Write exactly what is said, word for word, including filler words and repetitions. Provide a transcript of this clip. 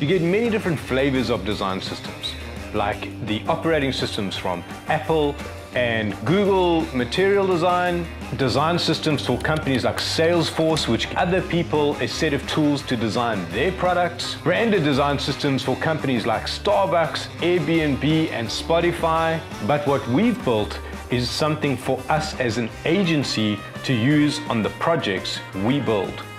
You get many different flavors of design systems, like the operating systems from Apple and Google Material Design, design systems for companies like Salesforce, which give other people a set of tools to design their products, branded design systems for companies like Starbucks, Airbnb, and Spotify. But what we've built is something for us as an agency to use on the projects we build.